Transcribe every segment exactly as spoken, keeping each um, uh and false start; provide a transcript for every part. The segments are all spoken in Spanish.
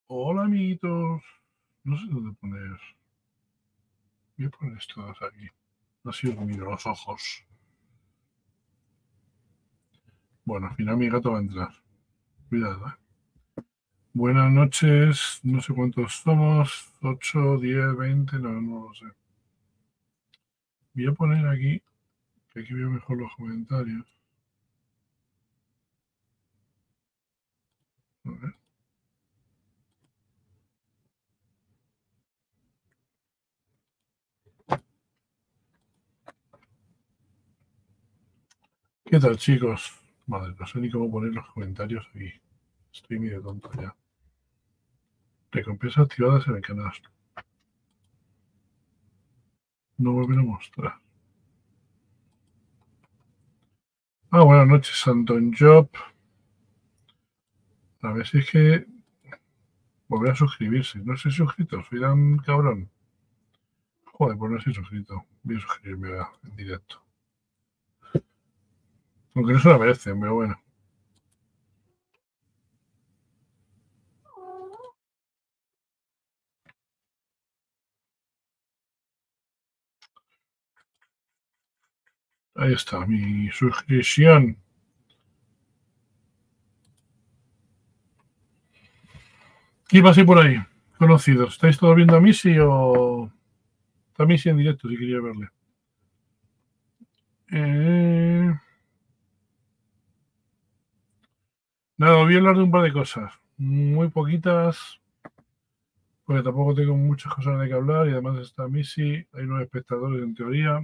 Hola, amiguitos. No sé dónde poner. Voy a poner esto aquí. Así os miro los ojos. Bueno, al final mi gato va a entrar. Cuidado, ¿eh? Buenas noches. No sé cuántos somos. ocho, diez, veinte. No, no lo sé. Voy a poner aquí, que aquí veo mejor los comentarios. A ver. ¿Qué tal, chicos? Madre, no sé ni cómo poner los comentarios aquí. Estoy medio tonto ya. Recompensas activadas en el canal. No volver a mostrar. Ah, buenas noches, Anton Job. A ver si es que volver a suscribirse. No estoy suscrito, soy tan cabrón. Joder, pues no estoy suscrito. Voy a suscribirme ahora, en directo. Aunque no se lo merecen, pero bueno. Ahí está, mi suscripción. ¿Qué pasa por ahí? Conocidos. ¿Estáis todos viendo a Missy o...? Está Missy en directo, si quería verle. Eh... Nada, voy a hablar de un par de cosas. Muy poquitas, porque tampoco tengo muchas cosas de que hablar y además está Missy, hay nueve espectadores en teoría.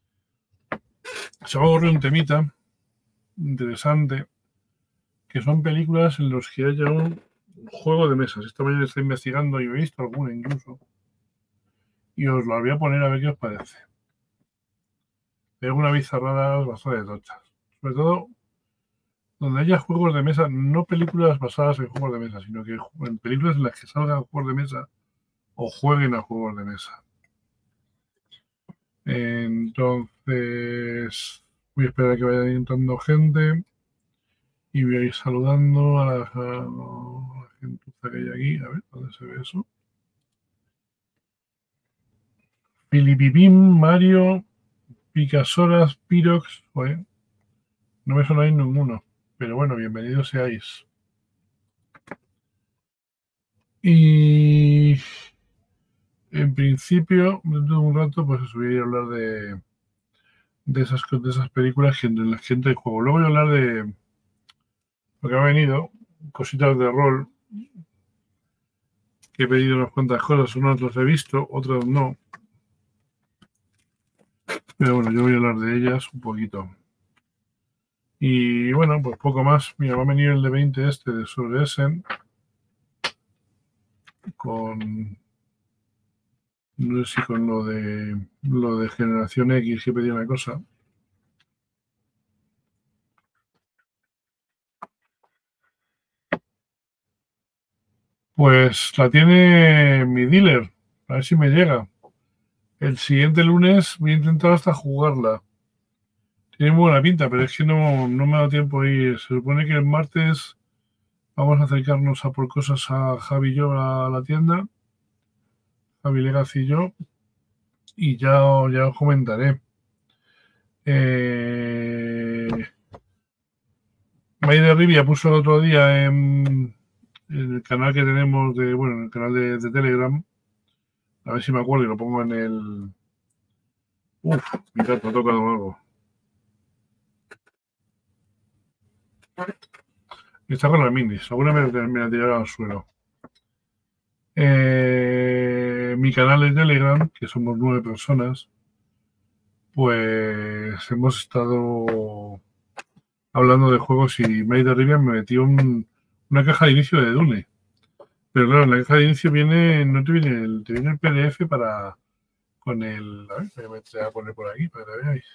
Se va a ocurrir un temita interesante, que son películas en las que haya un juego de mesas. Esta mañana estoy investigando y he visto alguna incluso. Y os la voy a poner a ver qué os parece. Hay algunas bizarradas bastante tochas. Sobre todo donde haya juegos de mesa, no películas basadas en juegos de mesa, sino que en películas en las que salgan juegos de mesa o jueguen a juegos de mesa. Entonces, voy a esperar a que vaya entrando gente y voy a ir saludando a la, a la gente que hay aquí. A ver, ¿dónde se ve eso? Filipipín, Mario, Picasoras, Pirox. Joder, no me sonáis ninguno. Pero bueno, bienvenidos seáis. Y en principio, dentro de un rato, pues os voy a hablar de, de, esas, de esas películas que en las que entra el juego. Luego voy a hablar de lo que ha venido, cositas de rol, que he pedido unas cuantas cosas, unas las he visto, otras no. Pero bueno, yo voy a hablar de ellas un poquito. Y bueno, pues poco más. Mira, va a venir el de veinte este de sobre Essen con, no sé si con lo de lo de Generación X que pedí una cosa. Pues la tiene mi dealer. A ver si me llega. El siguiente lunes voy a intentar hasta jugarla. Tiene muy buena pinta, pero es que no, no me ha dado tiempo a ir. Se supone que el martes vamos a acercarnos a por cosas a Javi y yo a la tienda. Javi Legaz y yo. Y ya, ya os comentaré. Eh, Maider Rivia puso el otro día en, en el canal que tenemos de, bueno, en el canal de, de Telegram. A ver si me acuerdo y lo pongo en el. Uf, mi gato ha tocado algo. Está con las minis. Alguna me, me la tirará al suelo. Eh, mi canal de Telegram, que somos nueve personas, pues hemos estado hablando de juegos y Maider Rivia me metió un, una caja de inicio de Dune. Pero claro, en la caja de inicio viene, no te viene el, te viene el P D F para con el. A ver, me voy a poner por aquí para que la veáis.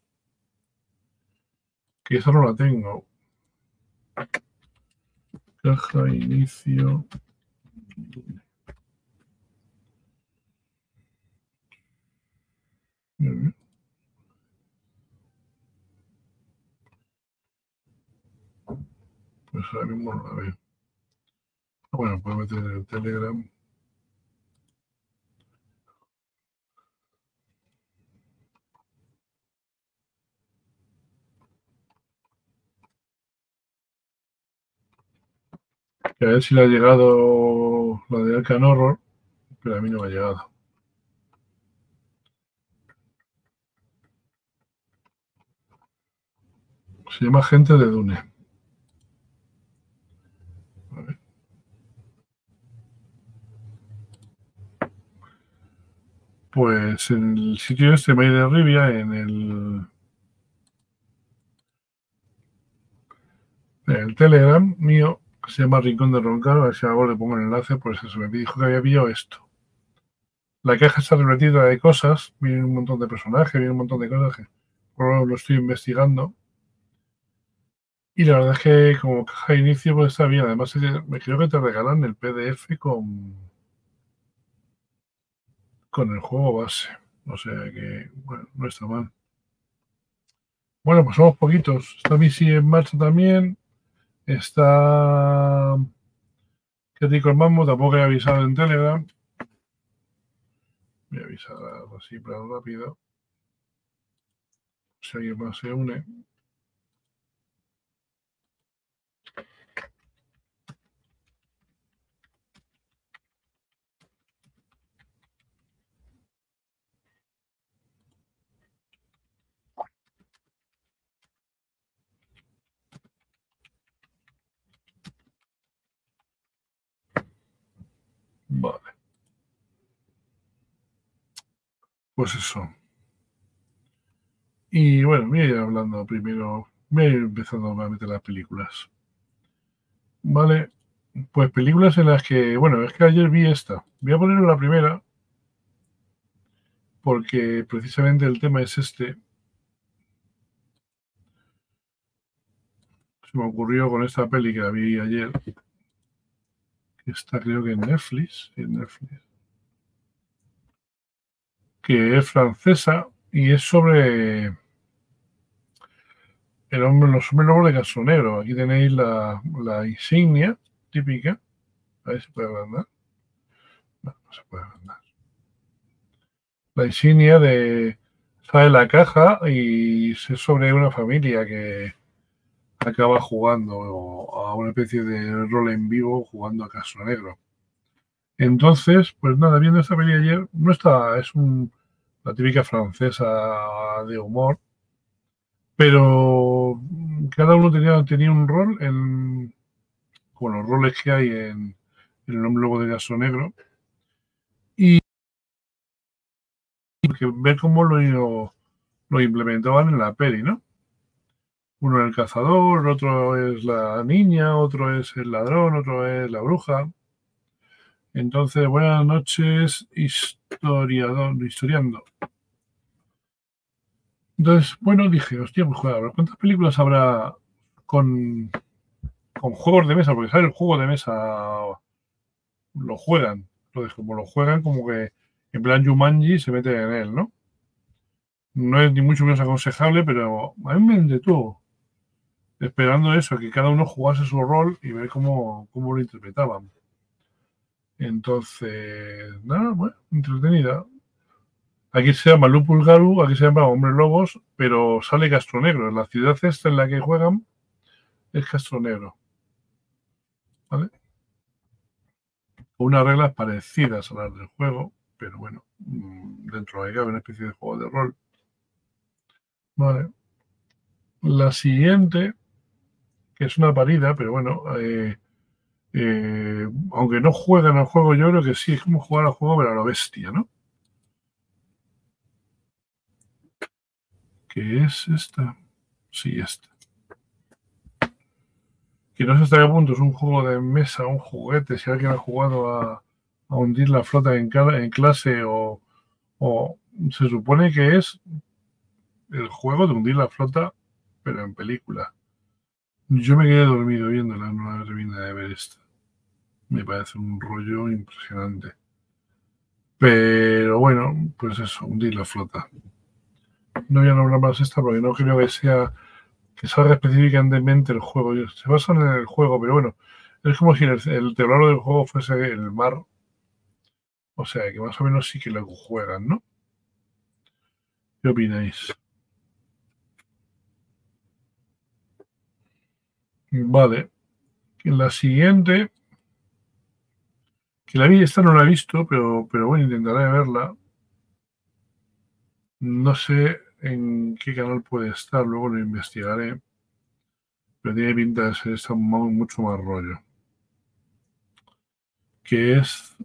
Que esa no la tengo. Caja de inicio. Pues ahora mismo no la veo. Bueno, puedo meter el Telegram. Que a ver si le ha llegado la de Arkham Horror, pero a mí no me ha llegado. Se llama Gente de Dune. A ver. Pues en el sitio este, May de Rivia, en el, en el Telegram mío, que se llama Rincón de Roncar, a ver si hago le pongo el enlace, pues eso, me dijo que había pillado esto. La caja está repletida de cosas, viene un montón de personajes, viene un montón de cosas que por lo, lo estoy investigando. Y la verdad es que como caja de inicio pues está bien. Además, me creo que te regalan el P D F con, con el juego base. O sea que, bueno, no está mal. Bueno, pues somos poquitos. Está Missy en marcha también. Está Qué rico el mambo, tampoco he avisado en Telegram. Voy a avisar así, plan rápido. Si alguien más se une. Vale. Pues eso. Y bueno, voy a ir hablando primero. Voy a ir empezando a meter las películas. Vale. Pues películas en las que, bueno, es que ayer vi esta. Voy a poner la primera. Porque precisamente el tema es este. Se me ocurrió con esta peli que la vi ayer. Que está creo que en Netflix. En Netflix. Que es francesa y es sobre el hombre, los hombres lobos de Castro Negro. Aquí tenéis la, la insignia típica. A ver si puede agrandar. No, no se puede agrandar. La insignia de sale la caja y es sobre una familia que acaba jugando a una especie de rol en vivo jugando a Castro Negro. Entonces, pues nada, viendo esta peli ayer, no está, es un, la típica francesa de humor, pero cada uno tenía, tenía un rol en, con los roles que hay en, en el hombre lobo de Castro Negro, y ver cómo lo, lo implementaban en la peli, ¿no? Uno es el cazador, otro es la niña, otro es el ladrón, otro es la bruja. Entonces, buenas noches, historiador, historiando. Entonces, bueno, dije, hostia, pues joder, ¿cuántas películas habrá con, con juegos de mesa? Porque, ¿sabes? El juego de mesa lo juegan. Entonces, como lo juegan, como que en plan Jumanji se mete en él, ¿no? No es ni mucho menos aconsejable, pero a mí me entretuvo. Esperando eso, que cada uno jugase su rol y ver cómo, cómo lo interpretaban. Entonces, nada, bueno, entretenida. Aquí se llama Lupul Garu, aquí se llama Hombres Lobos, pero sale Castro Negro. La ciudad esta en la que juegan es Castro Negro. ¿Vale? Con unas reglas parecidas a las del juego, pero bueno, dentro de que cabe una especie de juego de rol. Vale. La siguiente, que es una parida, pero bueno, eh, eh, aunque no juegan al juego, yo creo que sí, es como jugar al juego, pero a lo bestia, ¿no? ¿Qué es esta? Sí, esta. Que no sé hasta qué punto es un juego de mesa, un juguete, si alguien ha jugado a, a hundir la flota en, cada, en clase o, o se supone que es el juego de hundir la flota, pero en película. Yo me quedé dormido viéndola, no la terminé de ver esta. Me parece un rollo impresionante. Pero bueno, pues eso, hundir la flota. No voy a nombrar más esta porque no creo que sea que salga específicamente el juego. Se basan en el juego, pero bueno, Es como si el, el tablero del juego fuese el mar. O sea, que más o menos sí que lo juegan, ¿no? ¿Qué opináis? Vale. La siguiente, que la vi, esta no la he visto, pero, pero bueno, intentaré verla. No sé en qué canal puede estar, luego lo investigaré. Pero tiene pinta de ser esta mucho más rollo. Que es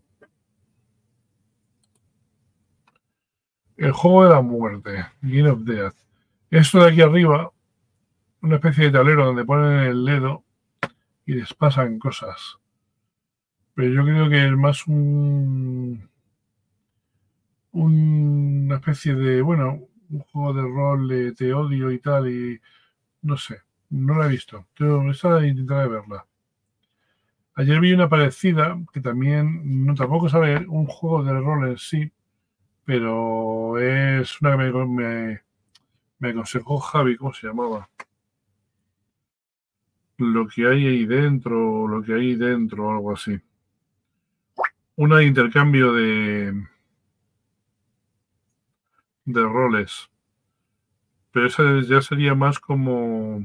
el juego de la muerte, Game of Death. Esto de aquí arriba, una especie de tablero donde ponen el dedo y les pasan cosas. Pero yo creo que es más un, un- una especie de, bueno, un juego de rol de te odio y tal, y no sé, no la he visto. Pero esa intentaré verla. Ayer vi una parecida que también, no tampoco sabe un juego de rol en sí, pero es una que me, me, me aconsejó Javi, ¿cómo se llamaba? Lo que hay ahí dentro, lo que hay dentro, algo así. Una de intercambio de, de roles. Pero esa ya sería más como,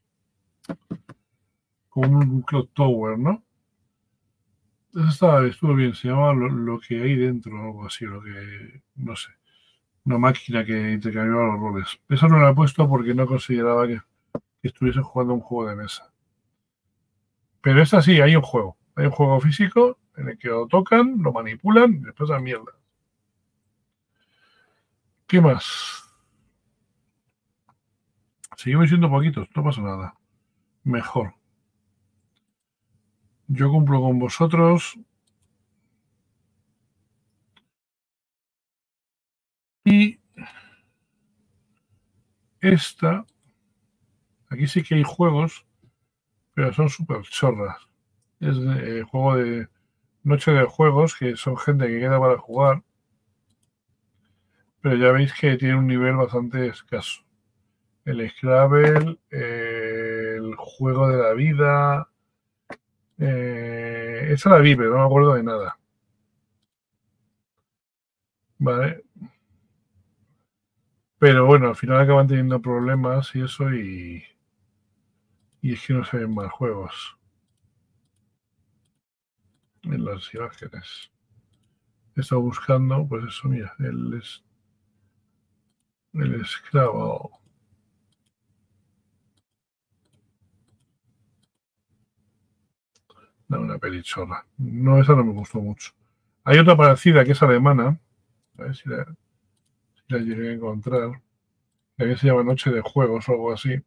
como un Clock Tower, ¿no? Esa estaba, estuvo bien, se llama lo, lo que hay dentro, algo así, lo que, no sé, una máquina que intercambiaba los roles. Esa no la he puesto porque no consideraba que, que estuviese jugando un juego de mesa. Pero esta sí, hay un juego. Hay un juego físico en el que lo tocan, lo manipulan y después a mierda. ¿Qué más? Seguimos siendo poquitos, no pasa nada. Mejor. Yo cumplo con vosotros. Y esta, aquí sí que hay juegos, pero son súper chorras. Es el juego de Noche de Juegos, que son gente que queda para jugar, pero ya veis que tiene un nivel bastante escaso. El Scrabble, eh, el juego de la vida. Eh, esa la vi, pero no me acuerdo de nada. Vale. Pero bueno, al final acaban teniendo problemas y eso, y, y es que no se ven más juegos en las imágenes. He estado buscando, pues eso, mira, el, el Scrabble. No, una pelichorra. No, esa no me gustó mucho. Hay otra parecida que es alemana. A ver si la, si la llegué a encontrar. Que se llama Noche de Juegos o algo así.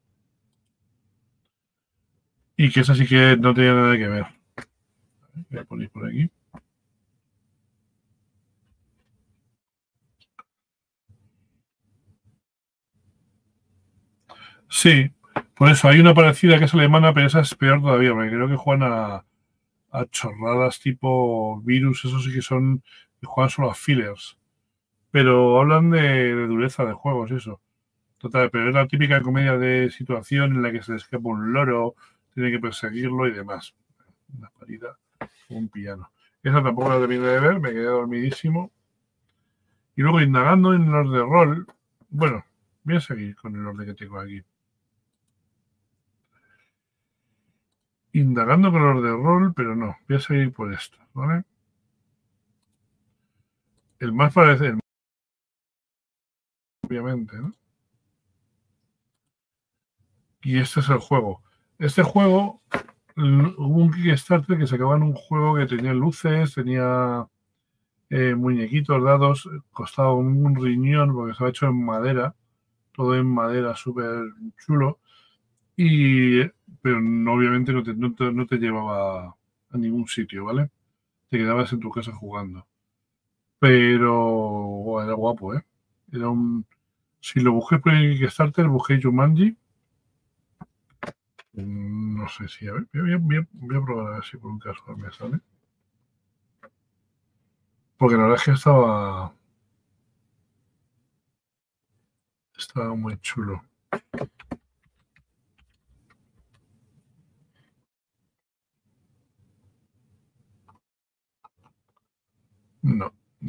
Y que esa sí que no tiene nada que ver. Voy a poner por aquí. Sí, por eso hay una parecida que es alemana, pero esa es peor todavía, porque creo que juegan a, a chorradas tipo virus, eso sí que son, que juegan solo a fillers. Pero hablan de, de dureza de juegos y eso. Total, pero es la típica comedia de situación en la que se le escapa un loro, tiene que perseguirlo y demás. Una parida, un piano. Esa tampoco la terminé de ver, me quedé dormidísimo. Y luego indagando en los de rol, bueno, voy a seguir con el orden que tengo aquí. Indagando con los de rol, pero no, voy a seguir por esto, ¿vale? El más parece, obviamente, ¿no? Y este es el juego. Este juego, hubo un Kickstarter que sacaba en un juego que tenía luces, tenía eh, muñequitos dados, costaba un riñón porque estaba hecho en madera, todo en madera súper chulo, y, pero no, obviamente no te, no, te, no te llevaba a ningún sitio, ¿vale? Te quedabas en tu casa jugando. Pero bueno, era guapo, ¿eh? Era un... Si lo busqué por el Kickstarter, busqué Jumanji. No sé si... A ver, voy a, voy a, voy a probar a ver si por un caso me sale. Porque la verdad es que estaba... Estaba muy chulo.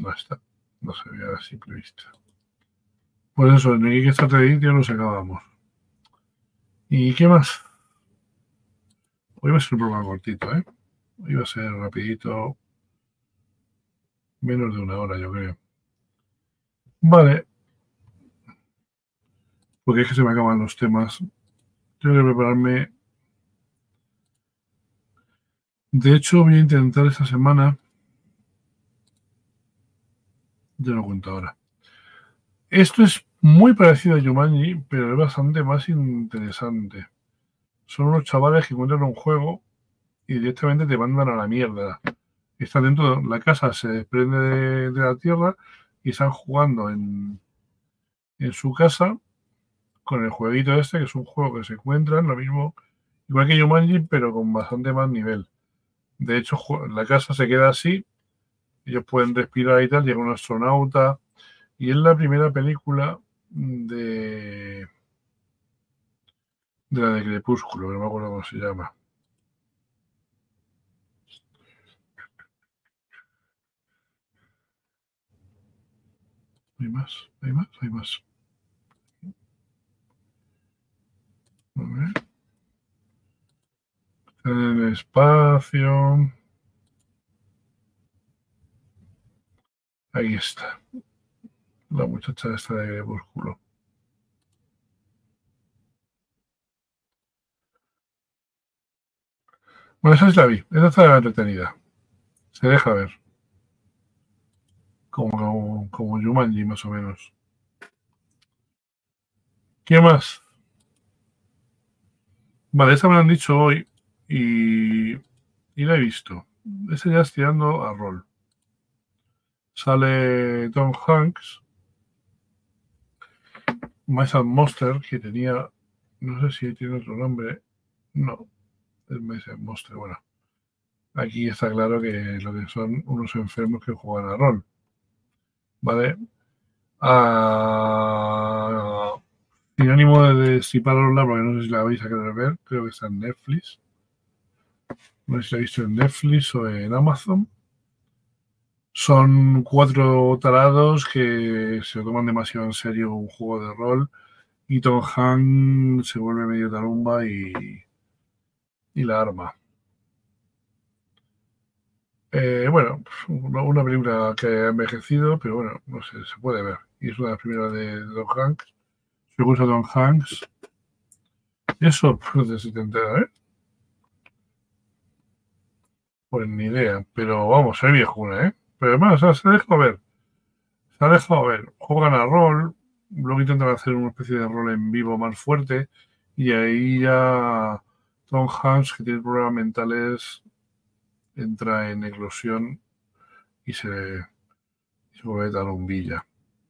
No está. No se ve a simple vista. Pues eso, en el Kickstarter Edition nos acabamos. ¿Y qué más? Hoy va a ser un programa cortito, ¿eh? Hoy va a ser rapidito. Menos de una hora, yo creo. Vale. Porque es que se me acaban los temas. Tengo que prepararme. De hecho, voy a intentar esta semana. Ya lo cuento ahora. Esto es muy parecido a Jumanji, pero es bastante más interesante. Son unos chavales que encuentran un juego y directamente te mandan a la mierda. Están dentro de la casa, se desprende de, de la tierra y están jugando en, en su casa con el jueguito este, que es un juego que se encuentran, lo mismo, igual que Jumanji, pero con bastante más nivel. De hecho, la casa se queda así, ellos pueden respirar y tal, llega un astronauta, y es la primera película de, de la de Crepúsculo, que no me acuerdo cómo se llama. Hay más, hay más, hay más. A ver. En el espacio. Ahí está. La muchacha esta de Crepúsculo. Bueno, esa es la vi. Esa está entretenida. Se deja ver. Como, como, como Jumanji, más o menos. ¿Qué más? Vale, esta me la han dicho hoy y, y la he visto. Esta ya es tirando a rol. Sale Tom Hanks, Mice and Monster, que tenía, no sé si tiene otro nombre. No, es Mice and Monster. Bueno, aquí está claro que lo que son unos enfermos que juegan a rol. ¿Vale? Ah, sin ánimo de destiparosla, porque no sé si la vais a querer ver, creo que está en Netflix. No sé si la habéis visto en Netflix o en Amazon. Son cuatro tarados que se toman demasiado en serio un juego de rol y Tom Hanks se vuelve medio tarumba y, y la arma. Eh, bueno, una película que ha envejecido, pero bueno, no sé, se puede ver. Y es una de las primeras de, de Tom Hanks. Si gusta Tom Hanks. Eso, pues de setenta, ¿eh? Pues ni idea, pero vamos, es viejuna, ¿eh? Pero además, o sea, se ha dejado ver. Se ha dejado ver. Juegan a rol, luego intentan hacer una especie de rol en vivo más fuerte y ahí ya Tom Hanks, que tiene problemas mentales, entra en eclosión y se, y se vuelve tarumbilla.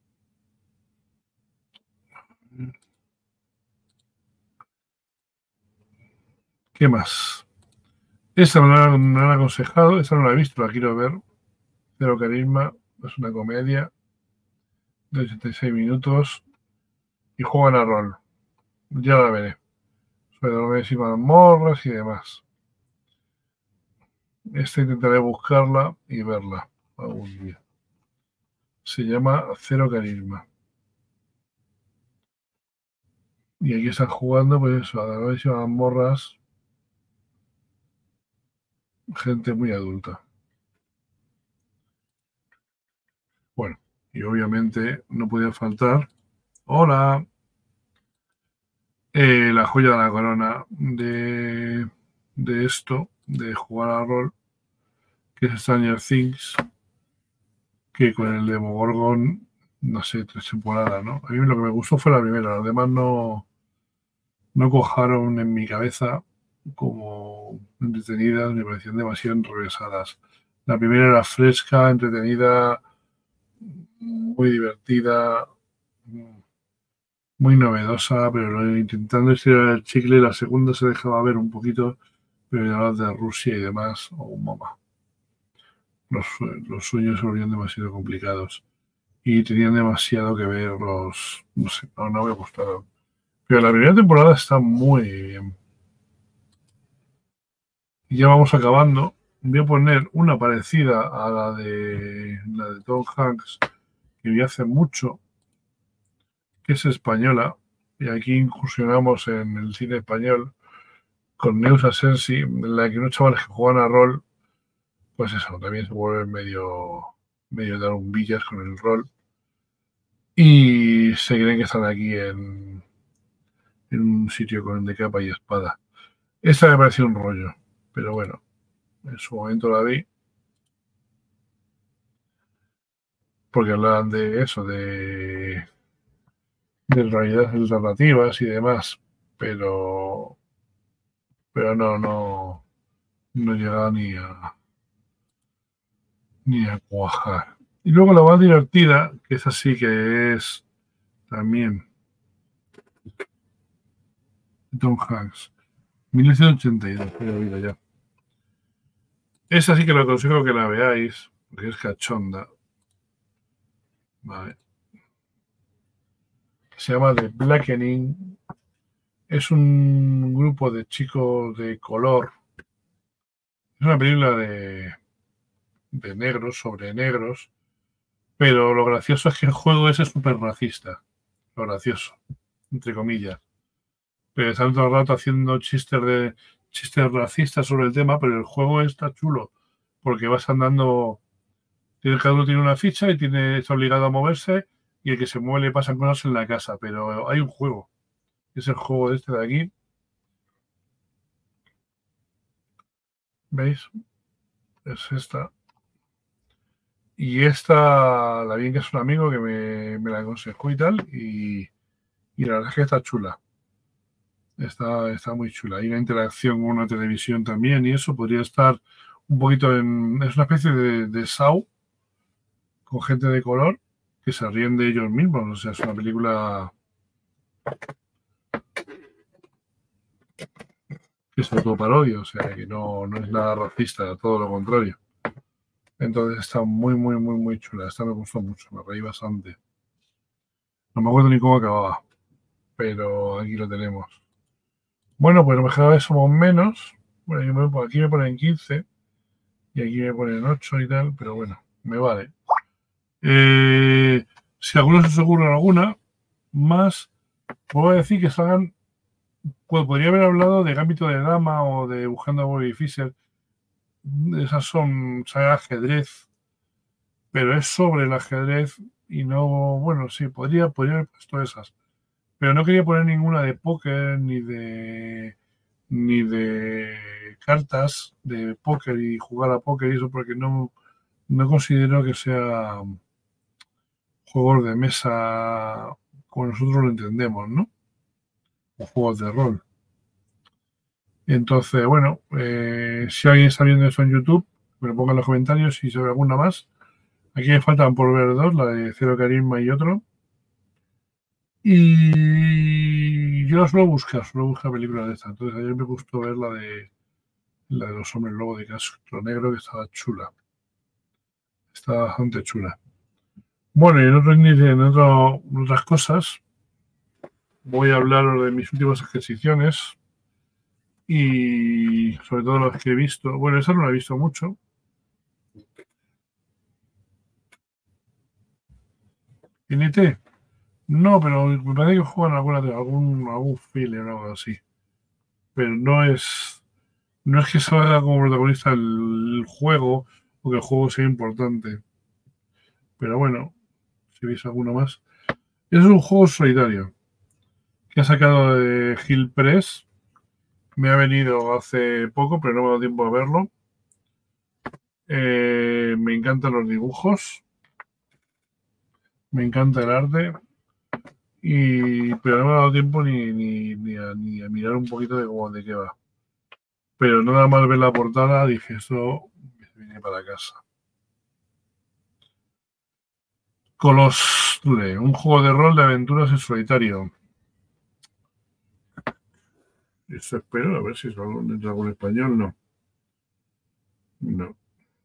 ¿Qué más? Esta me la, me la han aconsejado, esta no la he visto, la quiero ver. Cero Carisma, es una comedia de ochenta y seis minutos y juegan a rol. Ya la veré. Sobre dragones y mazmorras y demás. Esta intentaré buscarla y verla algún día. Se llama Cero Carisma. Y aquí están jugando, pues eso, a dragones y mazmorras. Gente muy adulta. Bueno, y obviamente no podía faltar. Hola. Eh, la joya de la corona de, de esto, de jugar a rol, que es Stranger Things, que con el Demogorgon, no sé, tres temporadas, ¿no? A mí lo que me gustó fue la primera, los demás no, no cojaron en mi cabeza como entretenidas, me parecían demasiado enrevesadas. La primera era fresca, entretenida, muy divertida, muy novedosa, pero intentando estirar el chicle. La segunda se dejaba ver un poquito, pero ya de Rusia y demás, oh mamá. Los, los sueños se volvían demasiado complicados y tenían demasiado que ver los... No sé, no, no me gustaron. Pero la primera temporada está muy bien. Y ya vamos acabando. voy a poner una parecida a la de, la de Tom Hanks, que vi hace mucho, que es española, y aquí incursionamos en el cine español con Neus Asensi, en la que unos chavales que juegan a rol, pues eso, también se vuelven medio, medio darumbillas con el rol, y se creen que están aquí en, en un sitio con de capa y espada. Esta me pareció un rollo, pero bueno, en su momento la vi, porque hablaban de eso, de, de realidades alternativas y demás, pero, pero no, no, no llegaba ni a, ni a cuajar. Y luego la más divertida, que es así, que es también Tom Hanks, mil novecientos ochenta y dos, he oído ya. Esa sí que lo aconsejo que la veáis, porque es cachonda. Vale. Se llama The Blackening. Es un grupo de chicos de color. Es una película de, de negros, sobre negros, pero lo gracioso es que el juego ese es súper racista. Lo gracioso, entre comillas. Pero están todo el rato haciendo chistes de chistes racistas sobre el tema, pero el juego está chulo, porque vas andando, cada uno tiene una ficha y tiene, está obligado a moverse, y el que se mueve le pasan cosas en la casa, pero hay un juego, es el juego este de aquí. ¿Veis? Es esta. Y esta, la bien que es un amigo que me, me la aconsejó y tal, y, y la verdad es que está chula. Está, está muy chula. Hay una interacción con una televisión también, y eso podría estar un poquito en. Es una especie de, de Saw con gente de color que se ríen de ellos mismos. O sea, es una película que es autoparodia, o sea, que no, no es nada racista, todo lo contrario. Entonces está muy, muy, muy, muy chula. Esta me gustó mucho, me reí bastante. No me acuerdo ni cómo acababa, pero aquí lo tenemos. Bueno, pues cada vez somos menos. Bueno, aquí me ponen quince y aquí me ponen ocho y tal, pero bueno, me vale. Eh, si alguno se os ocurre alguna más, puedo decir que salgan. Pues podría haber hablado de Gambito de Dama o de Buscando a Bobby Fischer. Esas son sagas de ajedrez, pero es sobre el ajedrez y no, bueno, sí, podría, podría haber puesto esas, pero no quería poner ninguna de póker ni de ni de cartas de póker y jugar a póker y eso, porque no, no considero que sea juegos de mesa como nosotros lo entendemos, ¿no? O juegos de rol. Entonces, bueno, eh, si alguien está viendo eso en YouTube, me lo ponga en los comentarios si sabe alguna más. Aquí me faltan por ver dos, la de Cero Carisma y otro. Y yo suelo buscar, suelo buscar películas de esta. Entonces ayer me gustó ver la de la de los hombres lobo de Castro Negro, que estaba chula. Está bastante chula. Bueno, y en, otro, en, otro, en otras cosas, voy a hablar de mis últimas adquisiciones y sobre todo las que he visto. Bueno, esa no la he visto mucho. N T, no, pero me parece que juegan alguna, algún, algún filler o algo así. Pero no es, no es que salga como protagonista el juego o que el juego sea importante. Pero bueno, si veis alguno más. Es un juego solitario que ha sacado de Hill Press. Me ha venido hace poco, pero no me ha dado tiempo a verlo. Eh, me encantan los dibujos. Me encanta el arte. Y, pero no me ha dado tiempo ni, ni, ni, a, ni a mirar un poquito de cómo de qué va. Pero nada más ver la portada dije, esto viene para casa. Colostre, un juego de rol de aventuras en solitario. Esto espero, a ver si es algo, algo en español, no. No.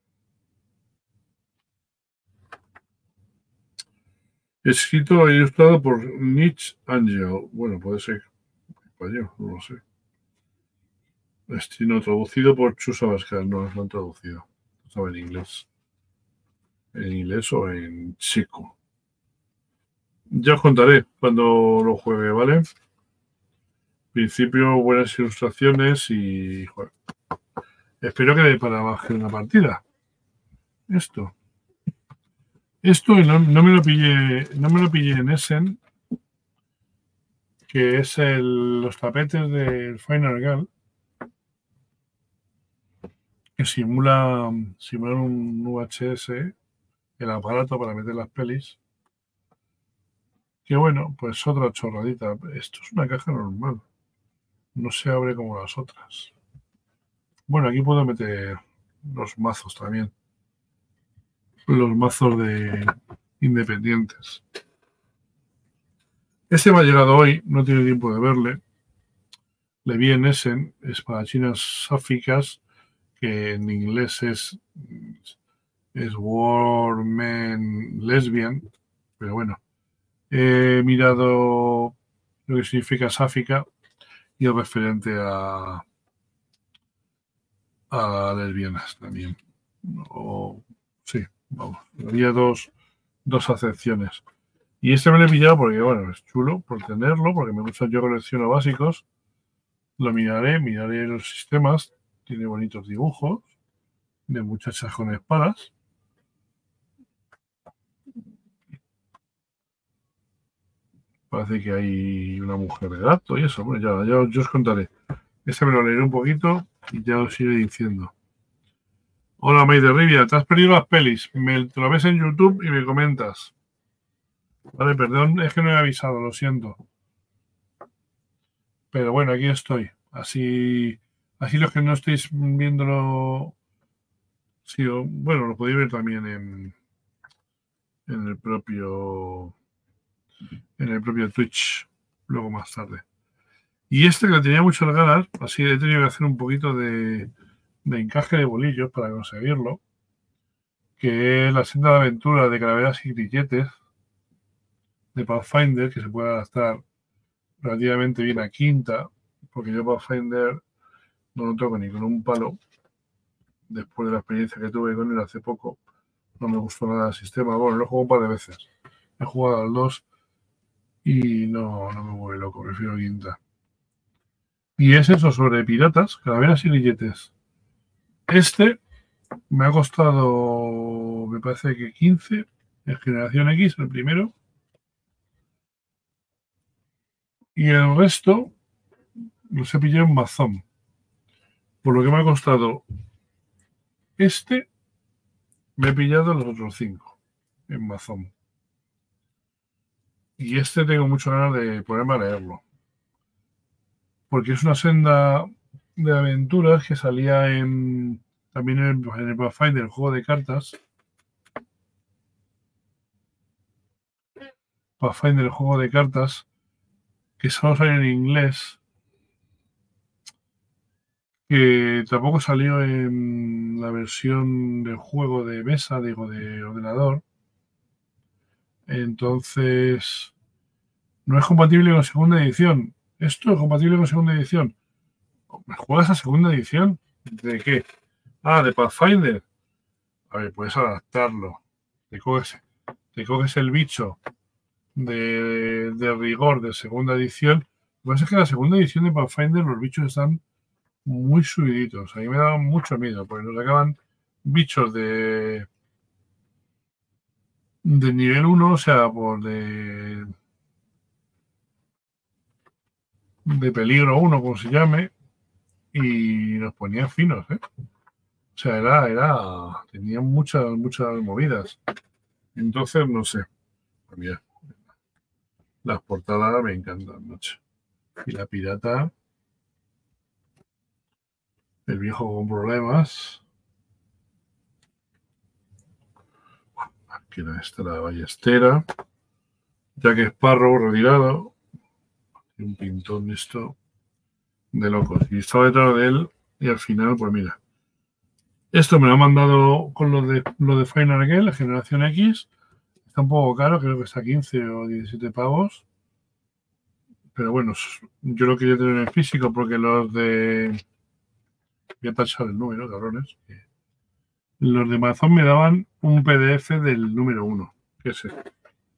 Escrito e ilustrado por Nietzsche Angel. Bueno, puede ser español, no lo sé. Destino traducido por Chus Abascal, no lo han traducido. Estaba en inglés. En inglés o en checo. Ya os contaré cuando lo juegue, ¿vale? En principio, buenas ilustraciones y joder, espero que dé para bajar una partida. Esto. Esto no, no me lo pillé, no me lo pillé en Essen, que es el, los tapetes del Final Girl, que simula, simulan un V H S, el aparato para meter las pelis. Que bueno, pues otra chorradita. Esto es una caja normal. No se abre como las otras. Bueno, aquí puedo meter los mazos también. Los mazos de independientes. Este me ha llegado hoy, no tiene tiempo de verle. Le vi en Essen, espadachines sáficas, que en inglés es, es War Men Lesbian, pero bueno. He mirado lo que significa sáfica y es referente a, a lesbianas también. O, sí, vamos. Había dos, dos acepciones. Y este me lo he pillado porque, bueno, es chulo por tenerlo, porque me gusta, yo colecciono básicos. Lo miraré, miraré los sistemas. Tiene bonitos dibujos de muchachas con espadas. Parece que hay una mujer de gato y eso. Bueno, ya, ya, ya os contaré. Este me lo leeré un poquito y ya os iré diciendo. Hola, May de Rivia, te has perdido las pelis. Me, te lo ves en YouTube y me comentas. Vale, perdón, es que no he avisado, lo siento. Pero bueno, aquí estoy. Así, así los que no estéis viéndolo, sí, bueno, lo podéis ver también en, en el propio, en el propio Twitch, luego más tarde. Y este que le tenía muchas ganas, así he tenido que hacer un poquito de, de encaje de bolillos para conseguirlo, que es la senda de aventura de calaveras y grilletes de Pathfinder, que se puede adaptar relativamente bien a quinta, porque yo Pathfinder no lo toco ni con un palo. Después de la experiencia que tuve con él hace poco, no me gustó nada el sistema. Bueno, lo he jugado un par de veces. He jugado al dos y no, no me vuelve loco, prefiero quinta. Y es eso sobre piratas, calaveras y grilletes. Este me ha costado, me parece que quince, en generación X, el primero. Y el resto los he pillado en Mazón. Por lo que me ha costado este, me he pillado los otros cinco en Mazón. Y este tengo muchas ganas de ponerme a leerlo. Porque es una senda de aventuras que salía en también en, en el Pathfinder, el juego de cartas. Pathfinder, el juego de cartas, que solo salió en inglés, que tampoco salió en la versión del juego de mesa, digo, de ordenador. Entonces, no es compatible con segunda edición. Esto es compatible con segunda edición. ¿Me juegas a segunda edición? ¿De qué? Ah, de Pathfinder. A ver, puedes adaptarlo. Te coges, te coges el bicho de, de rigor de segunda edición. Lo que pasa es que en la segunda edición de Pathfinder los bichos están muy subiditos. A mí me daban mucho miedo porque nos sacaban bichos de de nivel uno, o sea, por de de peligro uno, como se llame, y nos ponían finos, ¿eh? O sea, era, era, tenían muchas, muchas movidas. Entonces, no sé. Mira, las portadas me encantan, macho. Y la pirata, el viejo con problemas. Aquí era esta, la ballestera. Jack Sparrow retirado. Y un pintón esto de locos. Y estaba detrás de él y al final, pues mira. Esto me lo ha mandado con lo de, lo de Final Girl, la generación X. Está un poco caro, creo que está quince o diecisiete pavos. Pero bueno, yo lo quería tener en físico porque los de voy a tachar el número, cabrones. Los de Amazon me daban un P D F del número uno, que es este.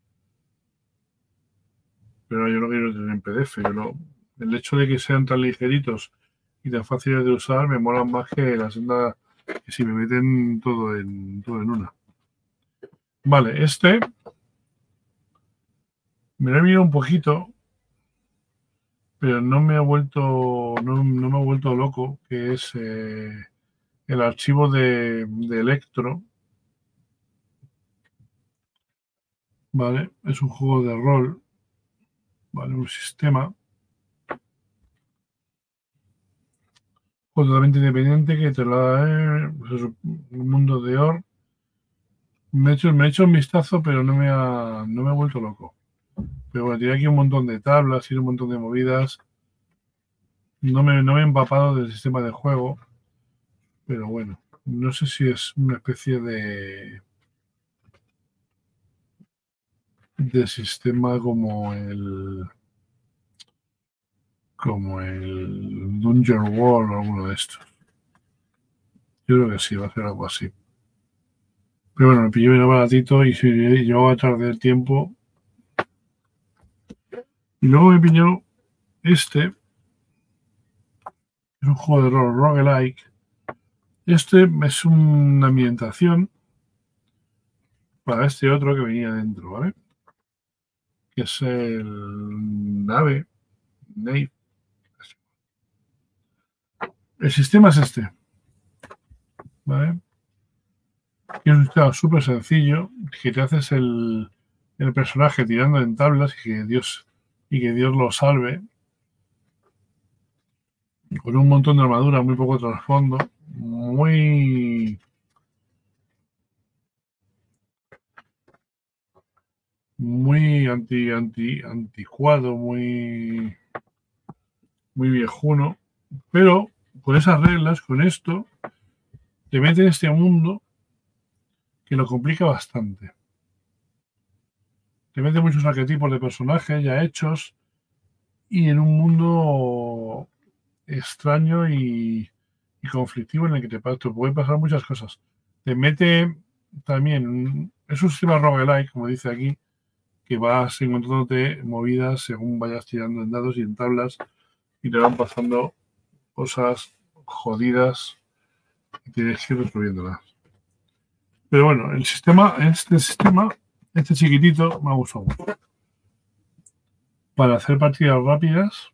Pero yo no quiero tener en P D F. Yo no, el hecho de que sean tan ligeritos y tan fáciles de usar me molan más que la senda, que si me meten todo en, todo en una. Vale, este me lo he mirado un poquito, pero no me ha vuelto, no, no me ha vuelto loco, que es eh, el archivo de, de Electro. Vale, es un juego de rol, vale, un sistema totalmente independiente que te lo da eh, pues eso, un mundo de Or. Me he, hecho, me he hecho un vistazo, pero no me ha, no me ha vuelto loco. Pero bueno, tiene aquí un montón de tablas y un montón de movidas. No me, no me he empapado del sistema de juego, pero bueno, no sé si es una especie de, de sistema como el como el Dungeon World o alguno de estos. Yo creo que sí, va a ser algo así. Pero bueno, me pilló bien baratito y si llevaba tarde el tiempo. Y luego me pilló este, es un juego de rol roguelike. Este es una ambientación para este otro que venía dentro, ¿vale? Que es el Nave, Nave. El sistema es este, ¿vale? Y es un sistema súper sencillo, que te haces el, el personaje tirando en tablas y que Dios y que Dios lo salve, con un montón de armadura, muy poco trasfondo, muy muy anti anti anticuado, muy muy viejuno, pero con esas reglas, con esto, te mete en este mundo que lo complica bastante. Te mete muchos arquetipos de personajes ya hechos y en un mundo extraño y, y conflictivo en el que te, te pueden pasar muchas cosas. Te mete también, es un sistema roguelike, como dice aquí, que vas encontrándote movidas según vayas tirando en dados y en tablas y te van pasando cosas jodidas y tienes que ir resolviéndolas. Pero bueno, el sistema, este sistema, este chiquitito, me ha gustado mucho. Para hacer partidas rápidas,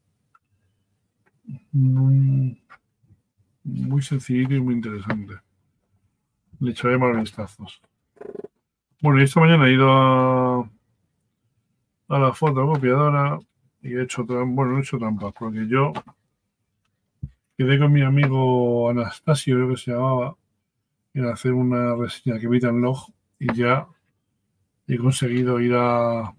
muy, muy sencillito y muy interesante. Le echaré más vistazos. Bueno, y esta mañana he ido a, a la fotocopiadora y he hecho, bueno, no he hecho trampas, porque yo quedé con mi amigo Anastasio, creo que se llamaba, en hacer una reseña que Beat and Log y ya he conseguido ir a,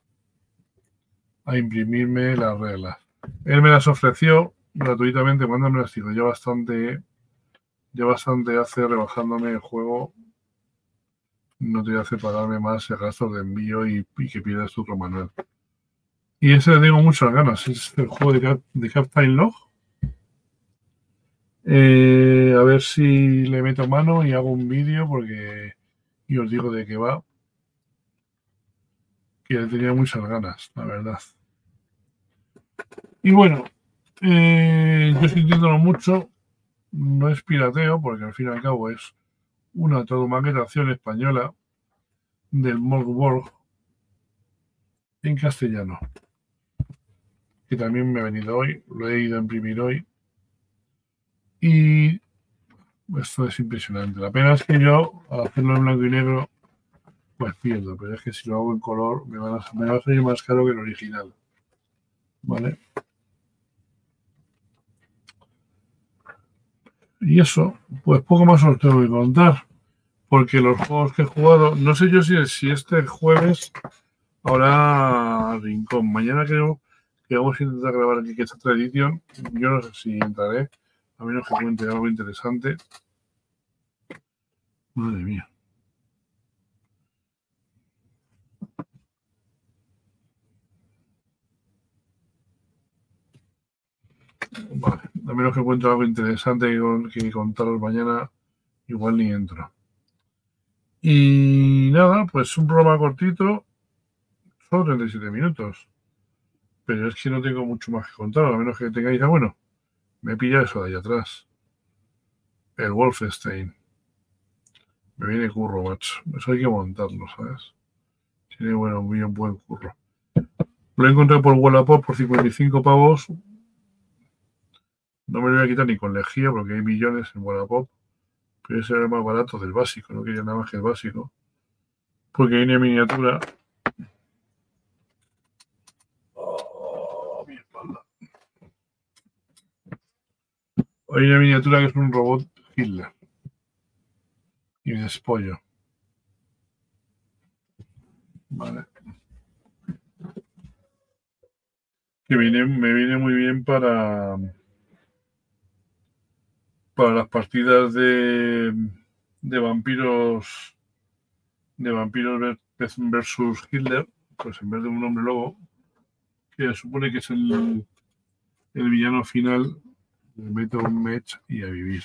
a imprimirme las reglas. Él me las ofreció gratuitamente cuando me las dijo. Ya bastante, ya bastante hace rebajándome el juego. No te hace pagarme más el gasto de envío y, y que pierdas tu otro manual. Y ese le tengo muchas ganas. Es el juego de, Cap, de Captain Log. Eh, a ver si le meto mano y hago un vídeo porque y os digo de qué va. Que le tenía muchas ganas, la verdad. Y bueno, eh, yo sintiéndolo mucho, no es pirateo, porque al fin y al cabo es una maquetación española del Morgborg en castellano, que también me ha venido hoy, lo he ido a imprimir hoy. Y esto es impresionante. La pena es que yo, al hacerlo en blanco y negro, pues pierdo, pero es que si lo hago en color me, van a, me va a salir más caro que el original. ¿Vale? Y eso, pues poco más os tengo que contar, porque los juegos que he jugado, no sé yo si, si este jueves habrá Rincón. Mañana creo que vamos a intentar grabar aquí que esta edición. Yo no sé si entraré, a menos que cuente algo interesante. Madre mía. Vale, A menos que encuentre algo interesante que, que contaros mañana, igual ni entro. Y nada, pues un programa cortito, solo treinta y siete minutos. Pero es que no tengo mucho más que contar, a menos que tengáis, ah, bueno, me pilla eso de ahí atrás. El Wolfenstein. Me viene curro, macho. Eso hay que montarlo, ¿sabes? Tiene, bueno, muy buen curro. Lo he encontrado por Wallapop por cincuenta y cinco pavos. No me lo voy a quitar ni con lejía porque hay millones en Wallapop. Pero ese era el más barato del básico. No quería nada más que el básico. Porque hay una miniatura. Oh, mi espalda. Hay una miniatura que es un robot Hitler. Y me despollo. Vale. Que viene, me viene muy bien para para las partidas de, de vampiros de vampiros versus Hitler, pues en vez de un hombre lobo, que supone que es el, el villano final, le meto un match y a vivir.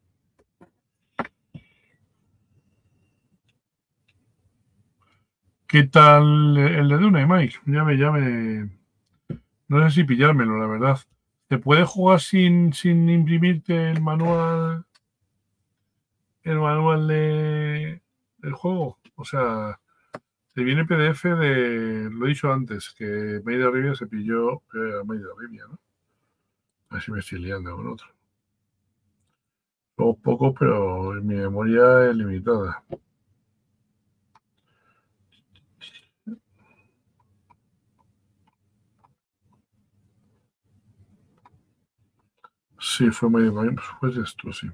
¿Qué tal el de Dune, Mike? Ya me, ya me... No sé si pillármelo, la verdad. ¿Te puede jugar sin, sin imprimirte el manual el manual de, del juego? O sea, te viene P D F de... Lo he dicho antes, que Made in Arabia se pilló... Eh, Made in Arabia, ¿no? A ver si me estoy liando con otro. Somos pocos, pero mi memoria es limitada. Sí, fue Made in Arabia, pues esto, sí.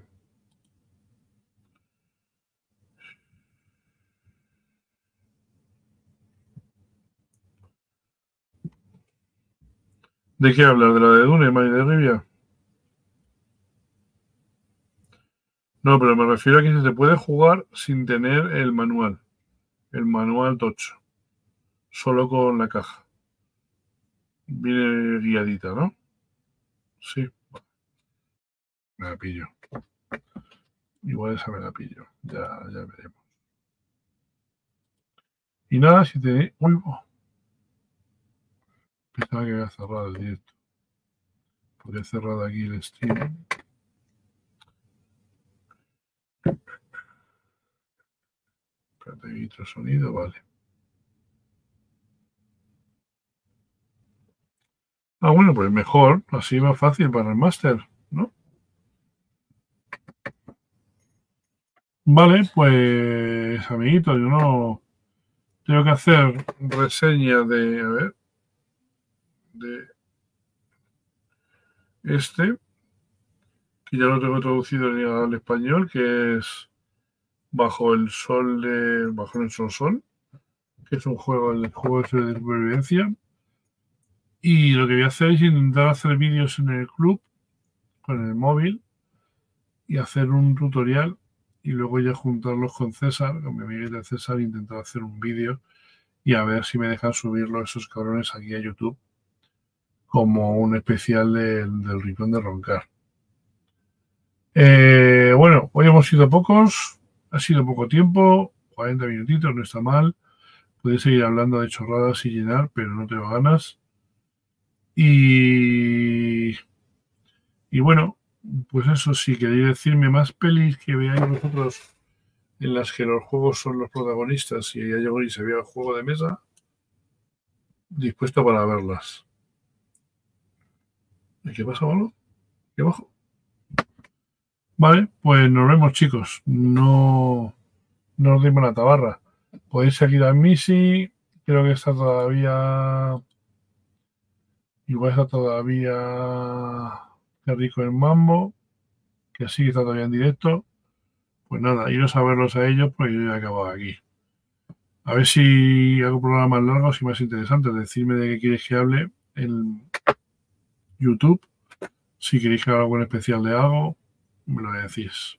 ¿De qué hablas? ¿De la de Dune, Made in Arabia? No, pero me refiero a que se puede jugar sin tener el manual. El manual tocho. Solo con la caja. Viene guiadita, ¿no? Sí. Me la pillo. Igual esa me la pillo. Ya, ya veremos. Y nada, si tenéis... Uy, oh. Pensaba que había cerrado el directo. Porque he cerrado aquí el stream. Espérate, hay otro sonido, vale. Ah, bueno, pues mejor, así más fácil para el máster, ¿no? Vale, pues, amiguitos, yo no tengo que hacer reseña de, a ver, de este, que ya lo tengo traducido al español, que es Bajo el Sol de, Bajo el Sol Sol, que es un juego, el juego de supervivencia. Y lo que voy a hacer es intentar hacer vídeos en el club con el móvil y hacer un tutorial y luego ya juntarlos con César, con mi amigo César, e intentar hacer un vídeo y a ver si me dejan subirlo esos cabrones aquí a YouTube como un especial del, del Rincón de Roncar. Eh, bueno, hoy hemos sido pocos, ha sido poco tiempo, cuarenta minutitos, no está mal. Podéis seguir hablando de chorradas y llenar, pero no tengo ganas. Y, y bueno, pues eso, si queréis decirme más pelis que veáis vosotros en las que los juegos son los protagonistas y ya llegó y se vea el juego de mesa, dispuesto para verlas. ¿Qué pasa, Pablo? ¿Qué abajo? Vale, pues nos vemos, chicos. No, no os dimos la tabarra. Podéis seguir a Missy. Creo que está todavía... Igual está todavía... Qué rico el mambo. Que sí, está todavía en directo. Pues nada, iros a verlos a ellos porque yo ya he acabado aquí. A ver si hago programas más largos y más interesantes. Decidme de qué queréis que hable en YouTube. Si queréis que haga algún especial de algo, me lo decís.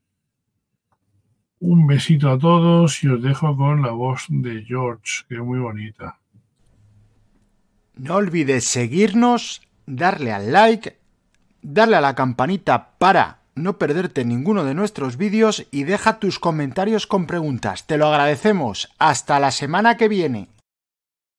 Un besito a todos y os dejo con la voz de George, que es muy bonita. No olvides seguirnos, darle al like, darle a la campanita para no perderte ninguno de nuestros vídeos y deja tus comentarios con preguntas. Te lo agradecemos. Hasta la semana que viene.